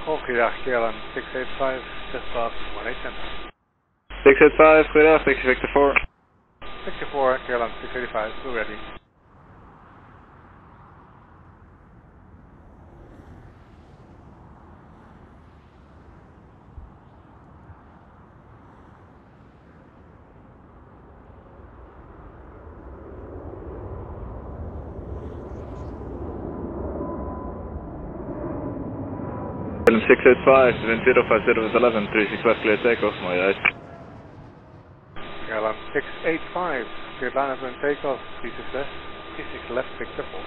Goedemiddag, KL685, just off 18 center. 685, goedendag, taxi Victor 4. Victor 4, KL685, still ready. KL685, wind 050 with 11, 36 west, clear takeoff, mooi uit. KL685, cleared line up and takeoff, 36 left, Victor 4.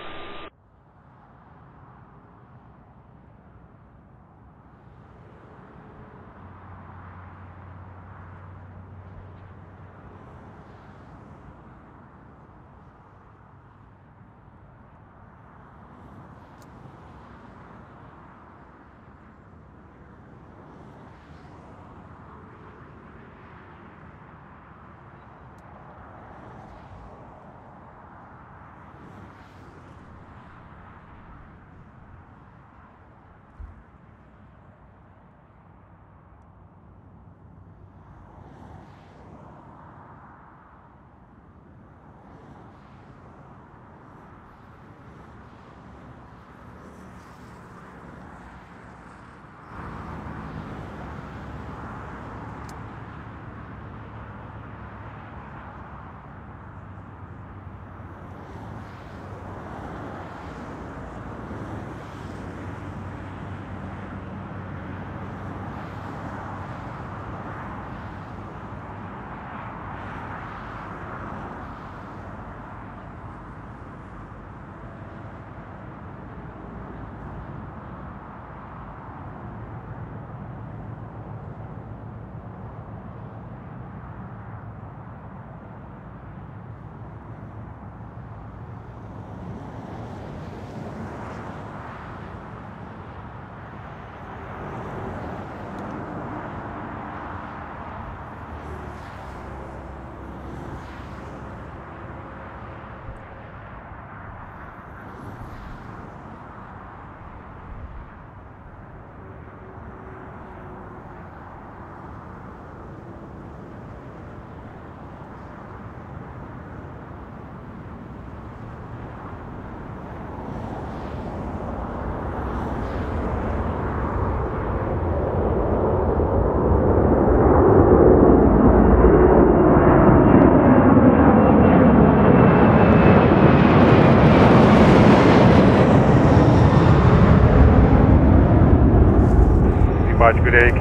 Good day,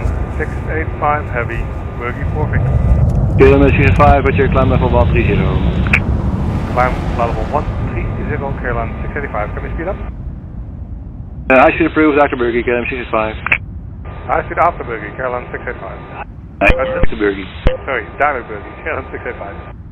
KL685 Heavy, Burgie 4 Victor. KL685, what's your climb level 130? Climb level 130, KL685, can we speed up? I should approve Dr. Burgie, KL685. I speed after Burgie, KL685. Dr. Burgie. Sorry, Direct Burgie, KL685.